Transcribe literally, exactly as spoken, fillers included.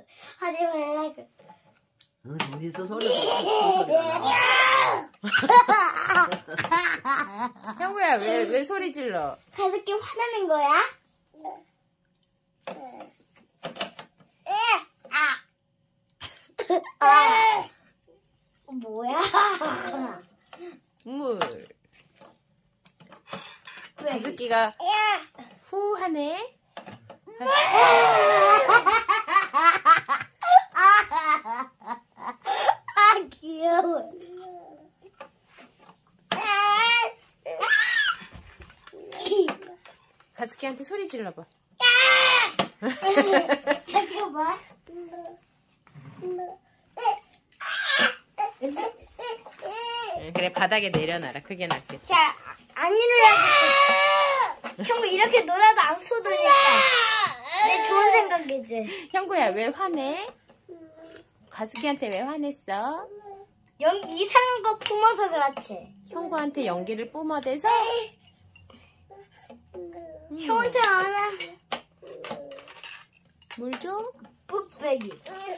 하지 말라고. 어디서 소리가 형구야, 왜, 왜 소리 질러? 가볍게 화나는 거야? 아. 아. 뭐야? 물. 왜? 가습기가 후 하네. 아, 귀여워. 가습기한테 소리 질러봐. 잠깐만. 그래, 바닥에 내려놔라. 그게 낫겠다. 자, 안 일어나겠어. 형부 이렇게 놀아도 안 쏟으니까. 내 좋은 생각이지. 형구야, 왜 화내? 가습기한테 왜 화냈어? 연 이상한 거 품어서 그렇지. 형구한테 연기를 뿜어대서? 음, 형한테 안 해. 물 좀? 뚝배기.